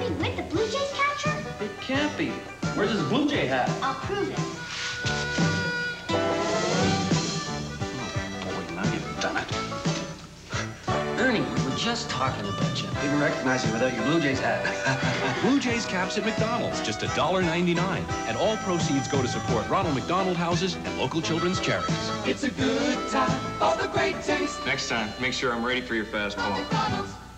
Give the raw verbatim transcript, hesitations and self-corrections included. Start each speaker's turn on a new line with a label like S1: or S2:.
S1: Ernie Whitt, the Blue Jays catcher?
S2: It can't be. Where's his Blue Jay hat?
S1: I'll prove it.
S2: Oh, boy, now you've done it. Ernie, we were just talking about you. Didn't recognize you without your Blue Jays hat.
S3: Blue Jays caps at McDonald's, just a dollar ninety-nine. And all proceeds go to support Ronald McDonald Houses and local children's charities.
S4: It's a good time for the great taste.
S5: Next time, make sure I'm ready for your fastball.
S4: McDonald's.